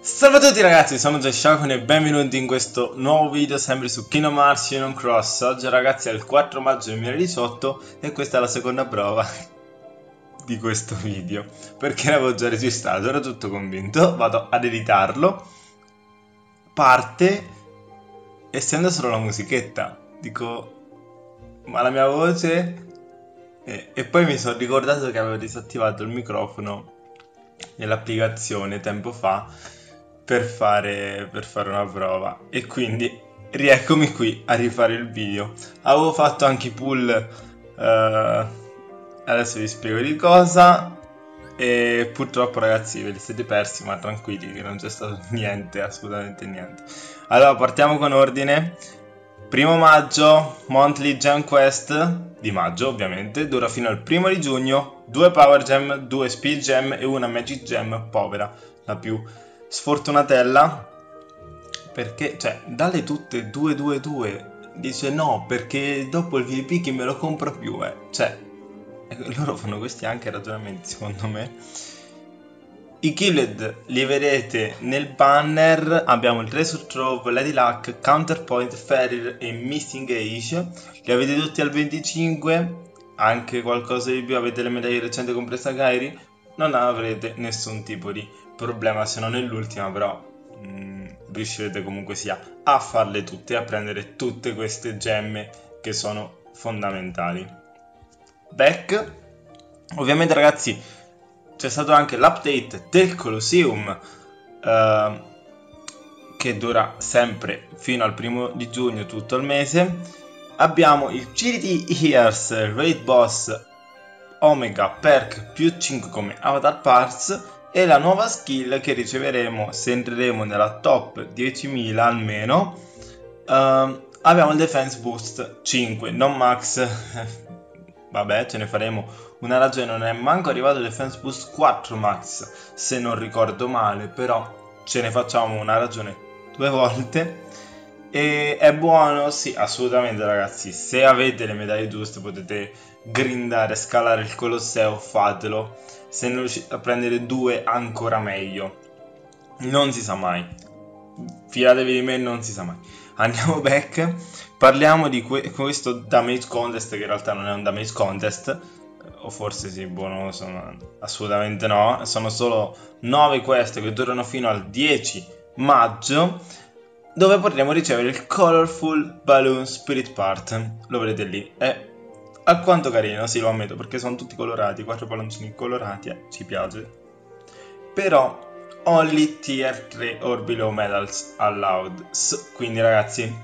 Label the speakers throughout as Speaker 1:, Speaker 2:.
Speaker 1: Salve a tutti ragazzi, sono Jashakon e benvenuti in questo nuovo video sempre su Kingdom Hearts Union Cross. Oggi ragazzi è il 4 maggio 2018 e questa è la seconda prova di questo video, perché l'avevo già registrato, ero tutto convinto, vado ad editarlo, parte e sento solo la musichetta, dico ma la mia voce? E poi mi sono ricordato che avevo disattivato il microfono nell'applicazione tempo fa per fare una prova e quindi rieccomi qui a rifare il video. Avevo fatto anche i pull, adesso vi spiego di cosa, e purtroppo ragazzi ve li siete persi, ma tranquilli che non c'è stato niente, assolutamente niente. Allora partiamo con ordine. 1 maggio, Monthly Gem Quest di maggio ovviamente, dura fino al 1 di giugno, 2 Power Gem, 2 Speed Gem e una Magic Gem povera, la più sfortunatella, perché, cioè, dalle tutte 2. Dice no, perché dopo il VP chi me lo compra più, cioè, loro fanno questi anche ragionamenti secondo me. I Killed li vedete nel banner, abbiamo il Treasure Trove, Lady Luck, Counterpoint, Ferir e Missing Age, li avete tutti al 25, anche qualcosa di più, avete le medaglie recenti compresa Kairi, non avrete nessun tipo di problema se non nell'ultima, però riuscirete comunque sia a farle tutte e a prendere tutte queste gemme che sono fondamentali. Back, ovviamente ragazzi, c'è stato anche l'update del Colosseum che dura sempre fino al 1 di giugno tutto il mese. Abbiamo il CDT Years Raid Boss Omega Perk più 5 come Avatar Parts e la nuova skill che riceveremo se entreremo nella top 10.000 almeno. Abbiamo il Defense Boost 5, non max. Vabbè, ce ne faremo una ragione, non è manco arrivato il Defense Boost 4 max, se non ricordo male, però ce ne facciamo una ragione 2 volte. E è buono, sì, assolutamente ragazzi, se avete le medaglie giuste potete grindare, scalare il Colosseo, fatelo. Se non riuscite a prendere 2 ancora meglio, non si sa mai, fidatevi di me, non si sa mai. Andiamo back, parliamo di questo damage contest, che in realtà non è un damage contest, o forse sì, buono, assolutamente no, sono solo 9 quest che durano fino al 10 maggio, dove potremo ricevere il Colorful Balloon Spirit Part, lo vedete lì, è alquanto carino, sì lo ammetto, perché sono tutti colorati, 4 palloncini colorati, ci piace, però only tier 3 or below medals allowed, quindi ragazzi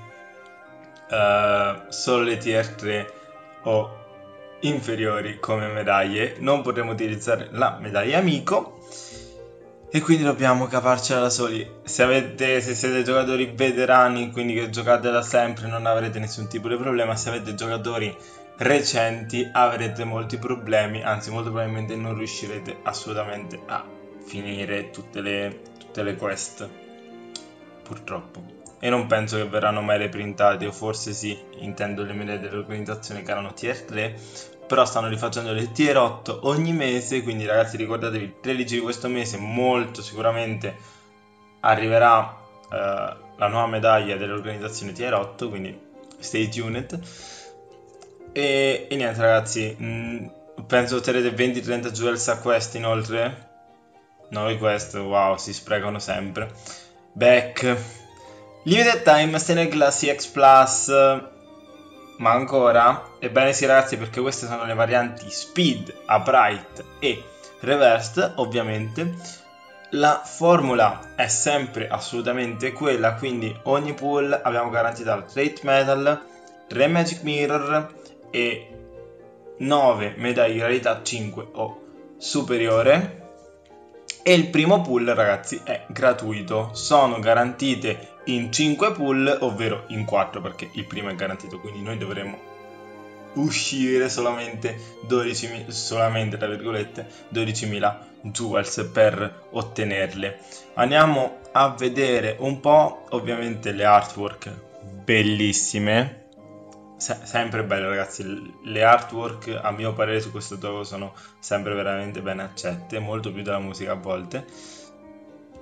Speaker 1: solo le tier 3 o inferiori come medaglie, non potremo utilizzare la medaglia amico e quindi dobbiamo cavarcela da soli. Se siete giocatori veterani, quindi che giocate da sempre, non avrete nessun tipo di problema. Se avete giocatori recenti avrete molti problemi, anzi molto probabilmente non riuscirete assolutamente a finire tutte le quest, purtroppo. E non penso che verranno mai reprintati, o forse sì, intendo le medaglie dell'organizzazione che erano tier 3, però stanno rifacendo le tier 8 ogni mese, quindi ragazzi ricordatevi, il 13 di questo mese molto sicuramente arriverà la nuova medaglia dell'organizzazione tier 8, quindi stay tuned. E niente ragazzi, penso otterrete 20-30 jewels a quest inoltre. 9 quest, wow, si sprecano sempre. Back, Limited Time Stained Glass X Plus, ma ancora? Ebbene sì ragazzi, perché queste sono le varianti Speed, Upright e Reversed, ovviamente. La formula è sempre assolutamente quella, quindi ogni pull abbiamo garantito il Trait Metal, 3 Magic Mirror e 9 medaglie di rarità 5 o superiore. E il primo pull ragazzi è gratuito, sono garantite in 5 pull, ovvero in 4 perché il primo è garantito, quindi noi dovremo uscire solamente 12.000 tra virgolette 12.000 jewels per ottenerle. Andiamo a vedere un po', ovviamente le artwork bellissime, sempre belle ragazzi, le artwork a mio parere su questo gioco sono sempre veramente ben accette, molto più della musica a volte.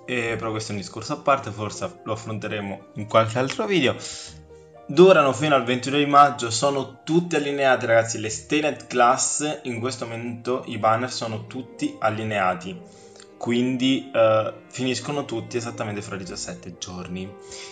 Speaker 1: però questo è un discorso a parte, forse lo affronteremo in qualche altro video. Durano fino al 22 di maggio, sono tutti allineati ragazzi, le stained glass in questo momento, i banner sono tutti allineati, quindi finiscono tutti esattamente fra 17 giorni.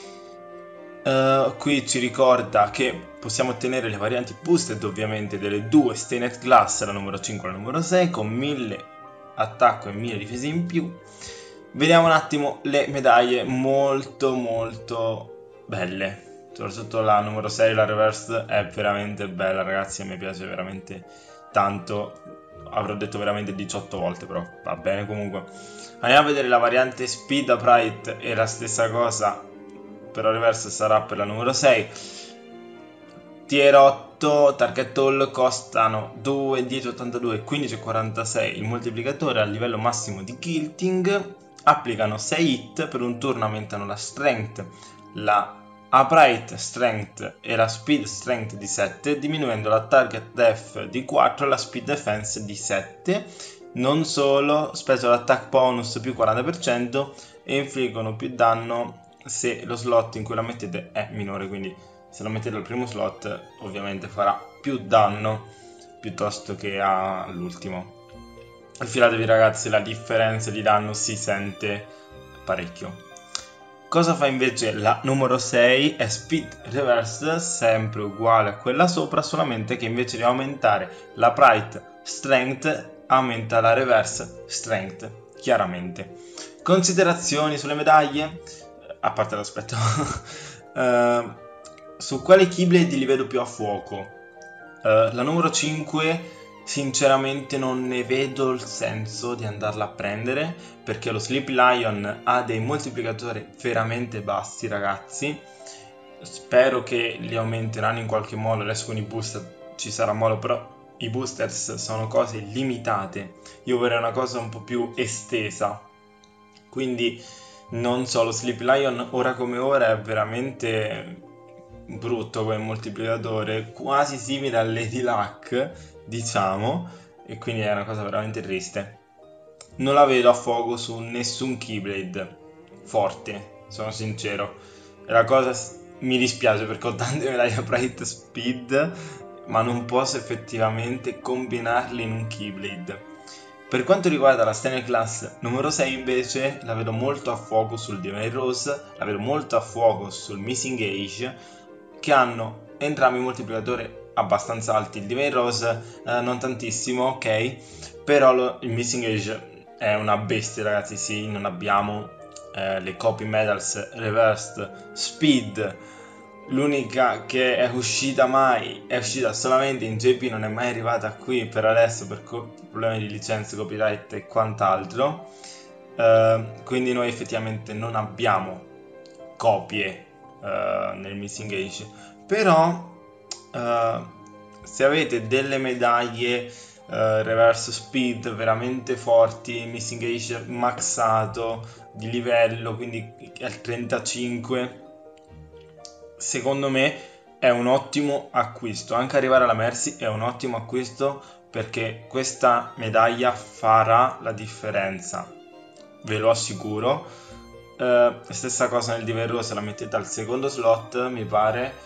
Speaker 1: Qui ci ricorda che possiamo ottenere le varianti boosted ovviamente delle due stained glass, la numero 5 e la numero 6, con 1000 attacco e 1000 difesa in più. Vediamo un attimo le medaglie, molto belle. Soprattutto la numero 6, la reverse, è veramente bella ragazzi, a me piace veramente tanto. Avrò detto veramente 18 volte, però va bene comunque. Andiamo a vedere la variante Speed Upright, è la stessa cosa, però reverse sarà per la numero 6. Tier 8, target all costano 2, 10, 82, 15, 46. Il moltiplicatore a livello massimo di Guilting. Applicano 6 hit, per un turno aumentano la strength, la upright strength e la speed strength di 7, diminuendo la target def di 4 e la speed defense di 7. Non solo, special attack bonus più 40% e infliggono più danno se lo slot in cui la mettete è minore, quindi se lo mettete al primo slot ovviamente farà più danno piuttosto che all'ultimo. Fidatevi ragazzi, la differenza di danno si sente parecchio. Cosa fa invece la numero 6? È speed reverse, sempre uguale a quella sopra, solamente che invece di aumentare la upright strength aumenta la reverse strength, chiaramente. Considerazioni sulle medaglie, a parte l'aspetto su quale Keyblade li vedo più a fuoco? La numero 5 sinceramente non ne vedo il senso di andarla a prendere, perché lo Sleepy Lion ha dei moltiplicatori veramente bassi ragazzi. Spero che li aumenteranno in qualche modo, adesso con i booster ci sarà modo, però i boosters sono cose limitate, io vorrei una cosa un po' più estesa, quindi non so, lo Sleepy Lion ora come ora è veramente brutto come moltiplicatore, quasi simile al Lady Luck, diciamo, e quindi è una cosa veramente triste. Non la vedo a fuoco su nessun Keyblade forte, sono sincero. E la cosa mi dispiace perché ho tante medaglie Bright Speed, ma non posso effettivamente combinarli in un Keyblade. Per quanto riguarda la Stained Glass numero 6 invece la vedo molto a fuoco sul Divine Rose, la vedo molto a fuoco sul Missing Age, che hanno entrambi moltiplicatori abbastanza alti. Il Divine Rose non tantissimo, ok, però il Missing Age è una bestia ragazzi, sì, non abbiamo le copy medals reversed speed. L'unica che è uscita mai, è uscita solamente in JP, non è mai arrivata qui per adesso per problemi di licenze, copyright e quant'altro. Quindi noi effettivamente non abbiamo copie nel Missing Age. Però se avete delle medaglie reverse speed veramente forti, Missing Age maxato di livello, quindi al 35, secondo me è un ottimo acquisto. Anche arrivare alla Mercy è un ottimo acquisto, perché questa medaglia farà la differenza, ve lo assicuro. Stessa cosa nel Divine Rose, la mettete al secondo slot mi pare.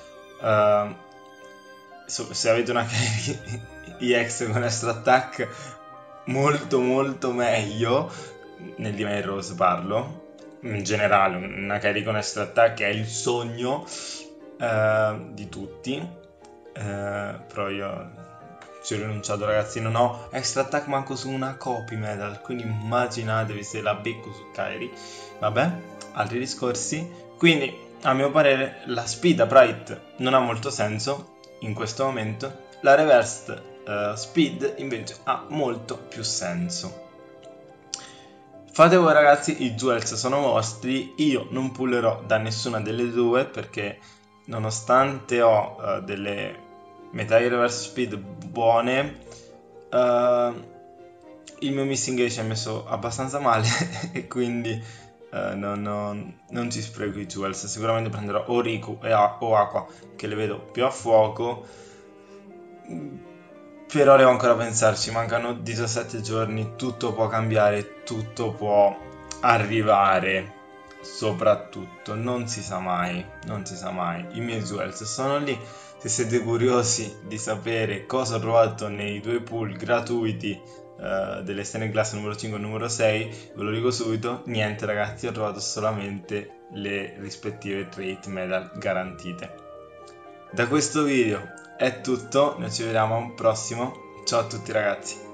Speaker 1: Se avete una EX con extra attack, molto meglio. Nel Divine Rose parlo in generale, una carry con extra attack è il sogno di tutti, però io ci ho rinunciato ragazzi, non ho extra attack manco su una copy medal, quindi immaginatevi se la becco su Kairi. Vabbè, altri discorsi. Quindi a mio parere la speed upright non ha molto senso in questo momento, la reversed speed invece ha molto più senso. Fate voi ragazzi, i jewels sono vostri, io non pullerò da nessuna delle due, perché nonostante ho delle medaglie reverse speed buone, il mio Missing Age è messo abbastanza male e quindi non ci spreco i jewels. Sicuramente prenderò o Riku o Aqua, che le vedo più a fuoco, però devo ancora pensarci, mancano 17 giorni, tutto può cambiare, tutto può arrivare. Soprattutto non si sa mai, i miei jewels sono lì. Se siete curiosi di sapere cosa ho trovato nei due pool gratuiti delle Stained Glass numero 5 e numero 6, ve lo dico subito, niente ragazzi, ho trovato solamente le rispettive trait medal garantite. Da questo video è tutto, noi ci vediamo a un prossimo, ciao a tutti ragazzi.